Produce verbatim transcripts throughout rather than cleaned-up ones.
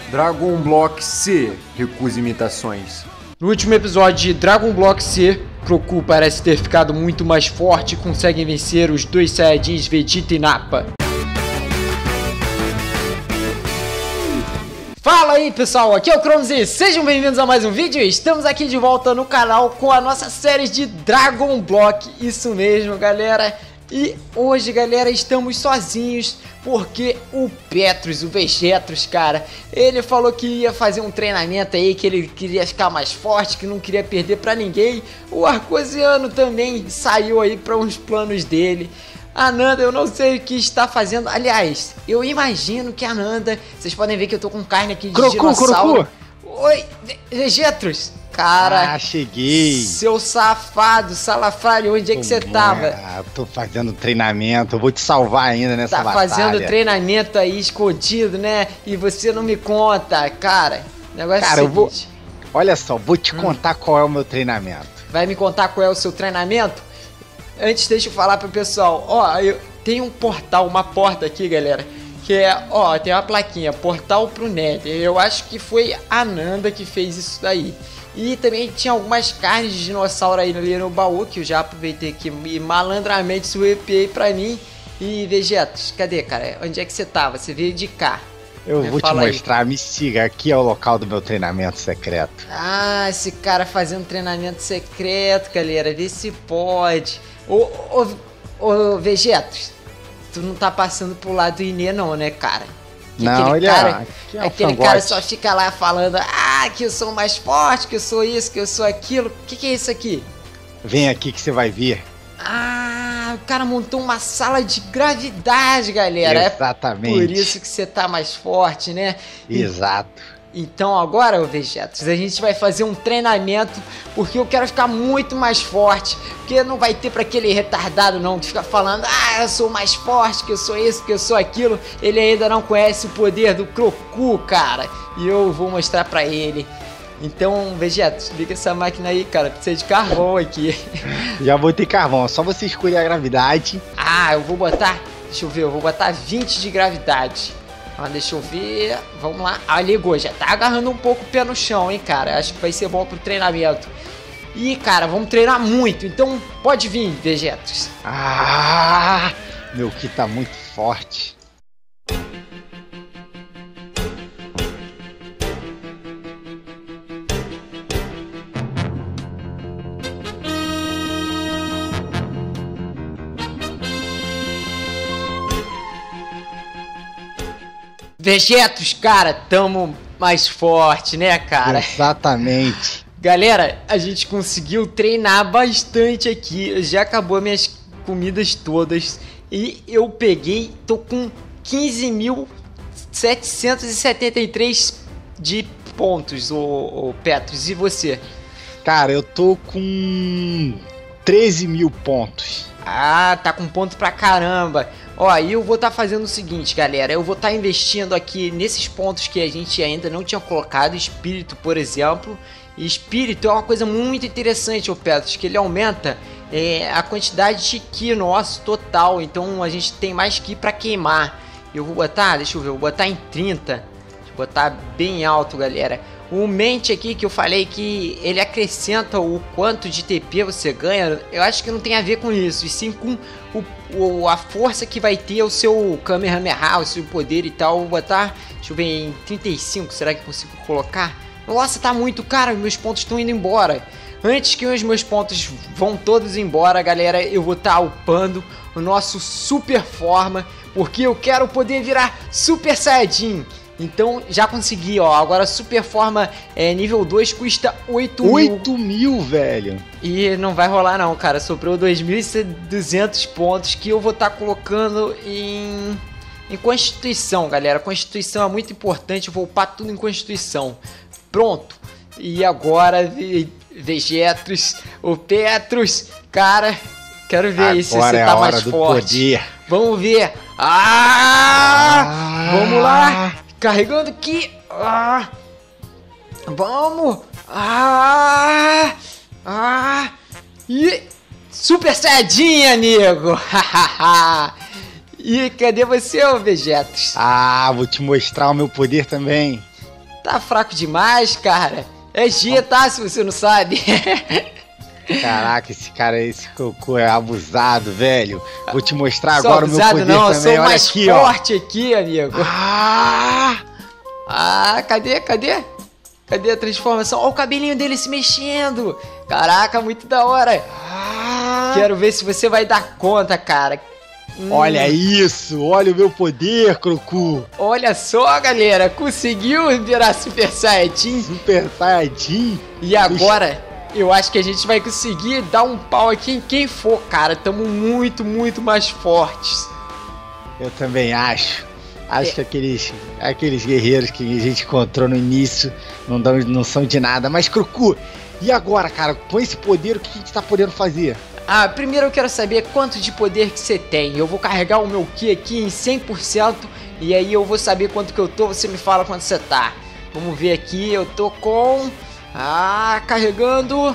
Dragon Block C, recusa imitações. No último episódio de Dragon Block C, Goku parece ter ficado muito mais forte e consegue vencer os dois Saiyajins Vegeta e Nappa. Fala aí pessoal, aqui é o Cronos e sejam bem-vindos a mais um vídeo. Estamos aqui de volta no canal com a nossa série de Dragon Block, isso mesmo galera. E hoje galera, estamos sozinhos porque o Petrus, o Vegetros, cara, ele falou que ia fazer um treinamento aí, que ele queria ficar mais forte, que não queria perder pra ninguém. O Arcosiano também saiu aí para uns planos dele. A Nanda, eu não sei o que está fazendo. Aliás, eu imagino que a Nanda... Vocês podem ver que eu tô com carne aqui de Crocu, dinossauro. Crocu. Oi, Vegetros. Cara, ah, cheguei. Seu safado, salafrário, onde é que você tava? Ah, tô fazendo treinamento, eu vou te salvar ainda nessa tá batalha. Tá fazendo treinamento aí escondido, né? E você não me conta, cara. O negócio cara, é o eu vou... seguinte. Olha só, vou te hum. contar qual é o meu treinamento. Vai me contar qual é o seu treinamento? Antes, deixa eu falar pro pessoal. Ó, eu tenho um portal, uma porta aqui, galera. Que é, ó, tem uma plaquinha, portal pro Nether. Eu acho que foi a Nanda que fez isso daí. E também tinha algumas carnes de dinossauro aí ali no baú, que eu já aproveitei aqui e malandramente surrupiei pra mim. E Vegetos, cadê, cara? Onde é que você tava? Você veio de cá. Eu Me vou te aí. mostrar, me siga, aqui é o local do meu treinamento secreto. Ah, esse cara fazendo treinamento secreto, galera, vê se pode. Ô, ô, ô, Vegetos, tu não tá passando pro lado do Inê não, né, cara? Que não, ele cara, é, é um aquele fangote. cara só fica lá falando, ah, que eu sou mais forte, que eu sou isso, que eu sou aquilo. O que, que é isso aqui? Vem aqui que você vai ver. Ah, o cara montou uma sala de gravidade, galera. Exatamente. É por isso que você tá mais forte, né? Exato. Então agora, Vegetos, a gente vai fazer um treinamento, porque eu quero ficar muito mais forte, porque não vai ter pra aquele retardado não, que fica falando, ah, eu sou mais forte, que eu sou isso, que eu sou aquilo. Ele ainda não conhece o poder do Goku, cara, e eu vou mostrar pra ele. Então, Vegetos, liga essa máquina aí, cara, precisa de carvão aqui. Já botei carvão, é só você escolher a gravidade. Ah, eu vou botar, deixa eu ver, eu vou botar vinte de gravidade. Ah, deixa eu ver, vamos lá. Ah, ligou, já tá agarrando um pouco o pé no chão, hein, cara. Acho que vai ser bom pro treinamento. E, cara, vamos treinar muito, então pode vir, Vegetos. Ah, meu ki tá muito forte. Vegetos, cara, tamo mais forte, né, cara? Exatamente. Galera, a gente conseguiu treinar bastante aqui. Já acabou minhas comidas todas. E eu peguei, tô com quinze mil setecentos e setenta e três de pontos, ô, ô Petrus. E você? Cara, eu tô com treze mil pontos. Ah, tá com ponto pra caramba. Ó, e eu vou estar tá fazendo o seguinte, galera. Eu vou estar tá investindo aqui nesses pontos que a gente ainda não tinha colocado. Espírito, por exemplo. E espírito é uma coisa muito interessante, ô Petrus, que ele aumenta é, a quantidade de ki nosso total. Então a gente tem mais ki pra queimar. Eu vou botar, deixa eu ver, eu vou botar em trinta. Deixa eu botar bem alto, galera. O mente aqui que eu falei que ele acrescenta o quanto de T P você ganha, eu acho que não tem a ver com isso, e sim com o, o, a força que vai ter o seu Kamehameha, o seu poder e tal. Vou botar, deixa eu ver, em trinta e cinco, será que eu consigo colocar? Nossa, tá muito caro, meus pontos estão indo embora. Antes que os meus pontos vão todos embora, galera, eu vou estar tá upando o nosso Super Forma, porque eu quero poder virar Super Saiyajin. Então já consegui, ó. Agora Super Forma é, nível dois custa oito mil. oito mil, velho. E não vai rolar não, cara. Sobrou dois mil e duzentos pontos que eu vou estar tá colocando em, em Constituição, galera. Constituição é muito importante. Eu vou upar tudo em Constituição. Pronto. E agora, Vegetros, o Petrus, cara, quero ver aí se você é tá a hora mais do forte. Poder. Vamos ver. Ah! ah! Vamos lá. Carregando aqui. Ah! Vamos. Ah! Ah! E Super Saiyajin, amigo. E cadê você, ô Vegetros? Ah, vou te mostrar o meu poder também. tá fraco demais, cara. É G, tá? Se você não sabe. Caraca, esse cara, esse cocô é abusado, velho. Vou te mostrar sou agora abusado, o meu poder não, também. sou Olha mais aqui, forte ó. aqui, amigo. Ah! Ah, cadê, cadê? Cadê a transformação? Olha o cabelinho dele se mexendo. Caraca, muito da hora. Ah! Quero ver se você vai dar conta, cara. Hum. Olha isso, olha o meu poder, Crocu. Olha só, galera, conseguiu virar Super Saiyajin. Super Saiyajin. E agora, eu acho que a gente vai conseguir dar um pau aqui em quem for, cara. Tamo muito, muito mais fortes. Eu também acho. Acho é. que aqueles, aqueles guerreiros que a gente encontrou no início não, dão, não são de nada. Mas, Crocu, e agora, cara? Com esse poder, o que a gente tá podendo fazer? Ah, primeiro eu quero saber quanto de poder que você tem. Eu vou carregar o meu Ki aqui em cem por cento e aí eu vou saber quanto que eu tô, você me fala quanto você tá. Vamos ver aqui, eu tô com... Ah, carregando...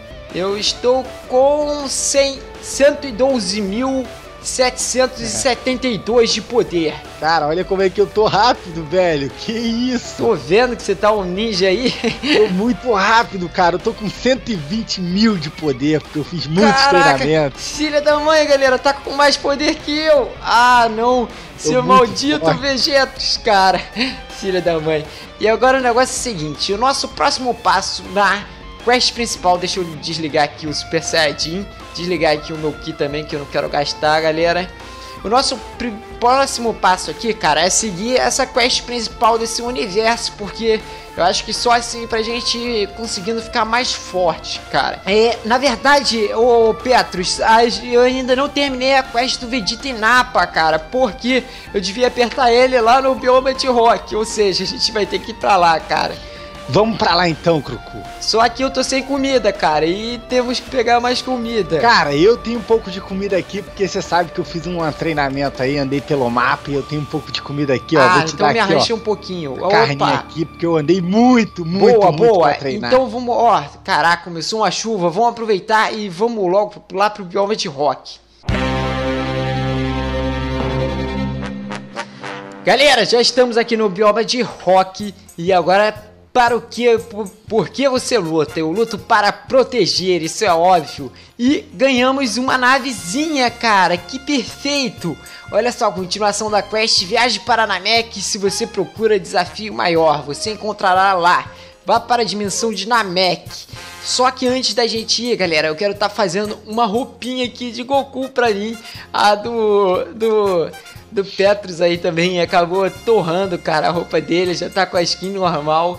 Eu estou com cem, cento e doze mil setecentos e setenta e dois de poder. Cara, olha como é que eu tô rápido, velho. Que isso? Tô vendo que você tá um ninja aí. Tô muito rápido, cara. Eu tô com cento e vinte mil de poder, porque eu fiz muitos Caraca, treinamentos. Filha da mãe, galera, tá com mais poder que eu. Ah, não. Seu maldito Vegetos, cara. Filha da mãe. E agora o negócio é o seguinte. O nosso próximo passo na quest principal. Deixa eu desligar aqui o Super Saiyajin. Desligar aqui o meu Ki também, que eu não quero gastar, galera. O nosso próximo passo aqui, cara, é seguir essa quest principal desse universo, porque eu acho que só assim pra gente ir conseguindo ficar mais forte, cara. É, na verdade, ô Petrus, eu ainda não terminei a quest do Vegeta e Nappa, cara, porque eu devia apertar ele lá no bioma de Rock, ou seja, a gente vai ter que ir pra lá, cara. Vamos pra lá então, Crocu. Só que eu tô sem comida, cara, e temos que pegar mais comida. Cara, eu tenho um pouco de comida aqui, porque você sabe que eu fiz um treinamento aí, andei pelo mapa e eu tenho um pouco de comida aqui, ó. Ah, Vou te então dar me aqui, arrancha ó, um pouquinho. carninha Opa. aqui, porque eu andei muito, muito, boa, muito boa. pra treinar. Então vamos, ó, caraca, começou uma chuva, vamos aproveitar e vamos logo lá pro bioma de Rock. Galera, já estamos aqui no bioma de Rock e agora... Para o que, por, por que você luta? Eu luto para proteger, isso é óbvio. E ganhamos uma navezinha, cara, que perfeito. Olha só, continuação da quest, viaje para Namek. Se você procura desafio maior, você encontrará lá. Vá para a dimensão de Namek. Só que antes da gente ir, galera, eu quero estar tá fazendo uma roupinha aqui de Goku pra mim. A do... do... do Petrus aí também acabou torrando, cara, a roupa dele. Já tá com a skin normal.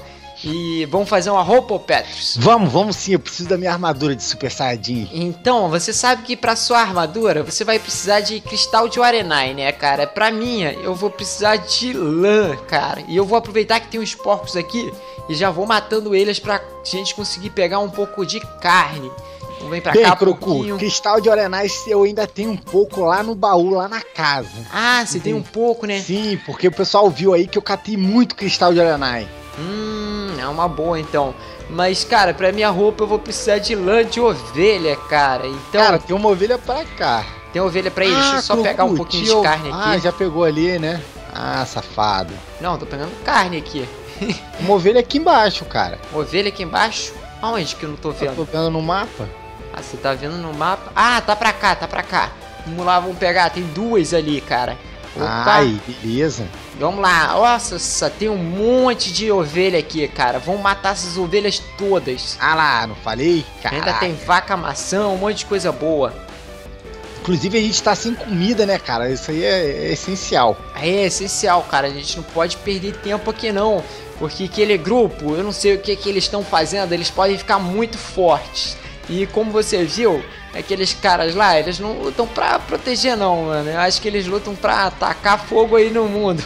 E vamos fazer uma roupa, Petrus? Vamos, vamos sim, eu preciso da minha armadura de Super Saiyajin. Então, você sabe que pra sua armadura, você vai precisar de cristal de Warenai, né, cara? Pra minha, eu vou precisar de lã, cara. E eu vou aproveitar que tem uns porcos aqui e já vou matando eles pra gente conseguir pegar um pouco de carne. Então vem pra Bem, cá, Crocu, pouquinho. Cristal de Warenai eu ainda tenho um pouco lá no baú, lá na casa. Ah, você tem um pouco, né? Sim, porque o pessoal viu aí que eu catei muito Cristal de Warenai. Hum, é uma boa então. Mas, cara, pra minha roupa eu vou precisar de lã de ovelha, cara. Então. Cara, tem uma ovelha pra cá. Tem ovelha pra ele? Ah, Deixa eu só Crocu, pegar um pouquinho de carne aqui. Ah, já pegou ali, né? Ah, safado. Não, tô pegando carne aqui. Uma ovelha aqui embaixo, cara. Uma ovelha aqui embaixo? Aonde que eu não tô vendo? Eu tô vendo no mapa. Ah, você tá vendo no mapa? Ah, tá pra cá, tá pra cá. Vamos lá, vamos pegar. Tem duas ali, cara. Opa. Ai, beleza. Vamos lá. Nossa, tem um monte de ovelha aqui, cara. Vamos matar essas ovelhas todas. Ah lá, não falei? Caraca. Ainda tem vaca, maçã, um monte de coisa boa. Inclusive a gente tá sem comida, né, cara? Isso aí é, é essencial. É essencial, cara. A gente não pode perder tempo aqui, não. Porque aquele grupo, eu não sei o que, que eles estão fazendo. Eles podem ficar muito fortes. E como você viu, aqueles caras lá, eles não lutam pra proteger não, mano. Eu acho que eles lutam pra atacar fogo aí no mundo.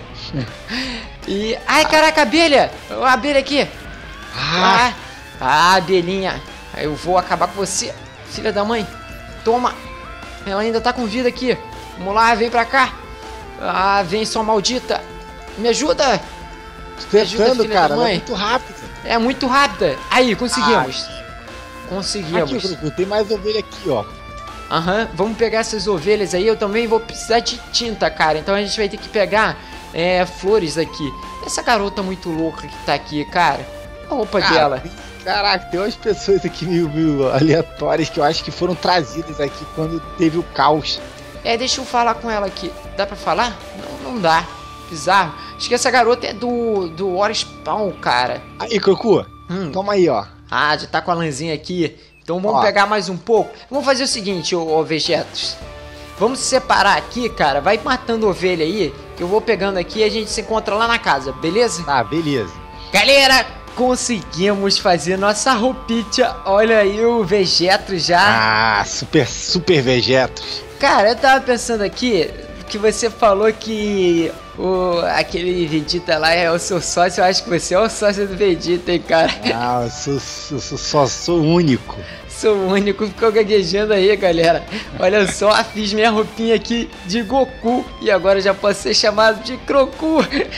E... Ai, caraca, abelha! A abelha aqui! Ah, ah, abelhinha! Eu vou acabar com você, filha da mãe! Toma! Ela ainda tá com vida aqui! Vamos lá, vem pra cá! Ah, vem, sua maldita! Me ajuda! Tô tentando, cara, ela é muito rápida! É muito rápida! Aí, conseguimos! Ah. Conseguimos. Aqui, Bruno, tem mais ovelha aqui, ó. Aham, uhum. Vamos pegar essas ovelhas aí. Eu também vou precisar de tinta, cara. Então a gente vai ter que pegar é, flores aqui. Essa garota muito louca que tá aqui, cara. A roupa Cara, dela. Caraca, tem umas pessoas aqui meio, meio aleatórias que eu acho que foram trazidas aqui quando teve o caos. É, deixa eu falar com ela aqui. Dá pra falar? Não, não dá. Bizarro. Acho que essa garota é do, do War Spawn, cara. Aí, Crocu, Hum. toma aí, ó. Ah, já tá com a lãzinha aqui. Então vamos Ó. pegar mais um pouco. Vamos fazer o seguinte, ô, ô Vegetos. Vamos se separar aqui, cara. Vai matando ovelha aí, que eu vou pegando aqui e a gente se encontra lá na casa, beleza? Tá, beleza. Galera, conseguimos fazer nossa roupinha. Olha aí o Vegeto já. Ah, super, super Vegetos. Cara, eu tava pensando aqui que você falou que o, aquele Vegeta lá é o seu sócio. Eu acho que você é o sócio do Vegeta, hein, cara. Ah, eu sou, sou, sou, só sou único. Sou o único, ficou gaguejando aí, galera. Olha só, fiz minha roupinha aqui de Goku e agora já posso ser chamado de Crocu.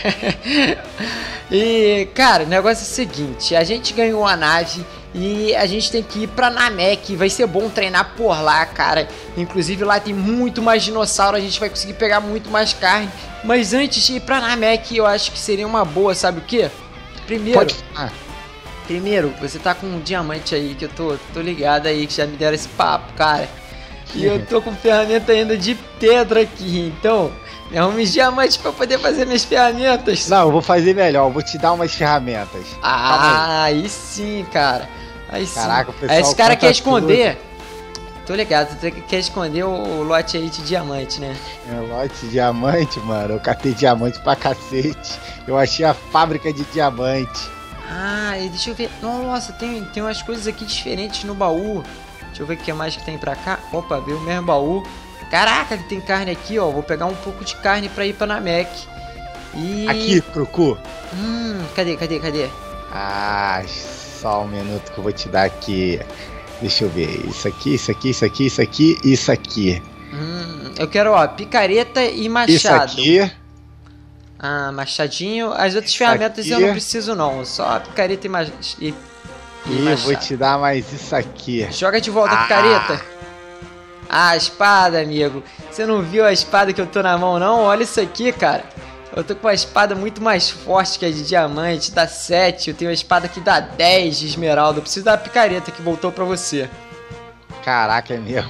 E, cara, o negócio é o seguinte, a gente ganhou a nave e a gente tem que ir pra Namek. Vai ser bom treinar por lá, cara. Inclusive lá tem muito mais dinossauro, a gente vai conseguir pegar muito mais carne. Mas antes de ir pra Namek, eu acho que seria uma boa, sabe o quê? Primeiro... Pode falar. Primeiro, você tá com um diamante aí, que eu tô, tô ligado aí, que já me deram esse papo, cara. E eu tô com ferramenta ainda de pedra aqui, então me arrume diamantes pra poder fazer minhas ferramentas. Não, eu vou fazer melhor, eu vou te dar umas ferramentas. Ah, aí sim, cara. Aí sim. Caraca, o pessoal Aí esse cara conta quer esconder. Tô ligado, você quer esconder o, o lote aí de diamante, né? É lote de diamante, mano. Eu catei diamante pra cacete. Eu achei a fábrica de diamante. Ah, e deixa eu ver. Nossa, tem, tem umas coisas aqui diferentes no baú. Deixa eu ver o que mais que tem pra cá. Opa, veio o mesmo baú. Caraca, que tem carne aqui, ó. Vou pegar um pouco de carne pra ir pra Namek. E... Aqui, Crocu. Hum, cadê, cadê, cadê? Ah, só um minuto que eu vou te dar aqui. Deixa eu ver. Isso aqui, isso aqui, isso aqui, isso aqui, isso aqui. Hum, eu quero, ó, picareta e machado. Isso aqui. Ah, machadinho. As outras Isso ferramentas aqui. eu não preciso, não. Só picareta e, mach... e, e E eu machado. vou te dar mais isso aqui. Joga de volta a Ah. picareta. Ah, a espada, amigo. Você não viu a espada que eu tô na mão, não? Olha isso aqui, cara. Eu tô com uma espada muito mais forte que a de diamante. Dá sete. Eu tenho uma espada que dá dez de esmeralda. Eu preciso da picareta que voltou pra você. Caraca, é mesmo.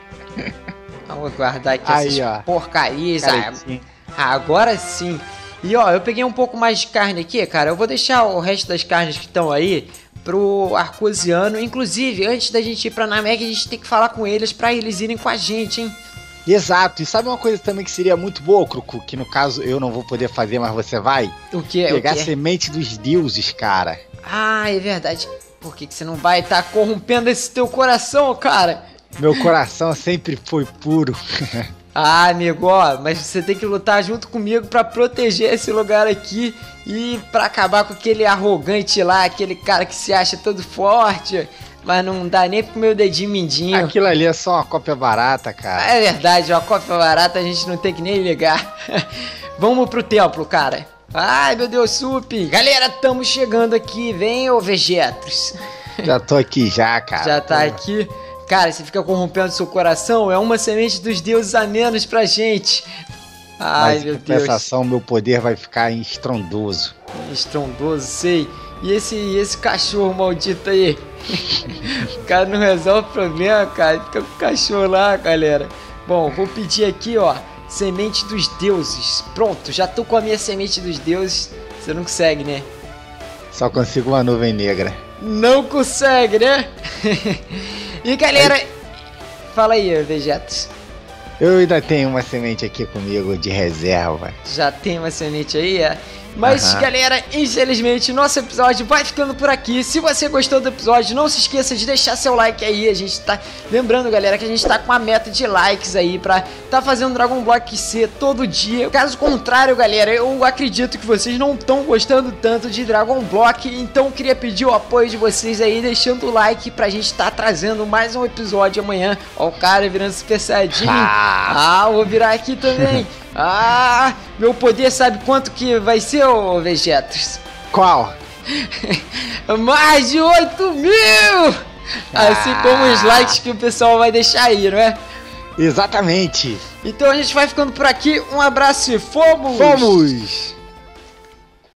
Ah, vou guardar aqui Aí, essas ó. porcarias. Ah, Caretinha. agora sim. E ó, eu peguei um pouco mais de carne aqui, cara. Eu vou deixar o resto das carnes que estão aí pro Arcosiano. Inclusive, antes da gente ir pra Namek, a gente tem que falar com eles pra eles irem com a gente, hein? Exato. E sabe uma coisa também que seria muito boa, Crocu? Que no caso eu não vou poder fazer, mas você vai? O que? Pegar o quê? a semente dos deuses, cara. Ah, é verdade. Por que, que você não vai estar tá corrompendo esse teu coração, cara? Meu coração sempre foi puro. Ah, amigo, ó, mas você tem que lutar junto comigo pra proteger esse lugar aqui e pra acabar com aquele arrogante lá, aquele cara que se acha todo forte, mas não dá nem pro meu dedinho mindinho. Aquilo ali é só uma cópia barata, cara. É verdade, uma cópia barata a gente não tem que nem ligar. Vamos pro templo, cara. Ai, meu Deus, Sup. Galera, estamos chegando aqui. Vem, ô Vegetos. Já tô aqui já, cara. Já tá Pô. aqui. Cara, você fica corrompendo seu coração, é uma semente dos deuses a menos pra gente. Ai, Mas meu em Deus. compensação, meu poder vai ficar estrondoso. Estrondoso, sei. E esse, esse cachorro maldito aí? O cara não resolve o problema, cara. Fica com o cachorro lá, galera. Bom, vou pedir aqui, ó. Semente dos deuses. Pronto, já tô com a minha semente dos deuses. Você não consegue, né? Só consigo uma nuvem negra. Não consegue, né? E galera, fala aí, Vegetos. Eu ainda tenho uma semente aqui comigo de reserva. Já tem uma semente aí, é? Mas, Aham. galera, infelizmente, nosso episódio vai ficando por aqui. Se você gostou do episódio, não se esqueça de deixar seu like aí. A gente tá... Lembrando, galera, que a gente tá com uma meta de likes aí pra tá fazendo Dragon Block C todo dia. Caso contrário, galera, eu acredito que vocês não estão gostando tanto de Dragon Block. Então, queria pedir o apoio de vocês aí, deixando o like pra gente tá trazendo mais um episódio amanhã. Ó o cara virando Super Saiyajin. Ah. Ah, vou virar aqui também. Ah, meu poder sabe quanto que vai ser, ô Vegetos? Qual? Mais de oito mil! Assim Ah. como os likes que o pessoal vai deixar aí, não é? Exatamente. Então a gente vai ficando por aqui. Um abraço e fomos! Fomos!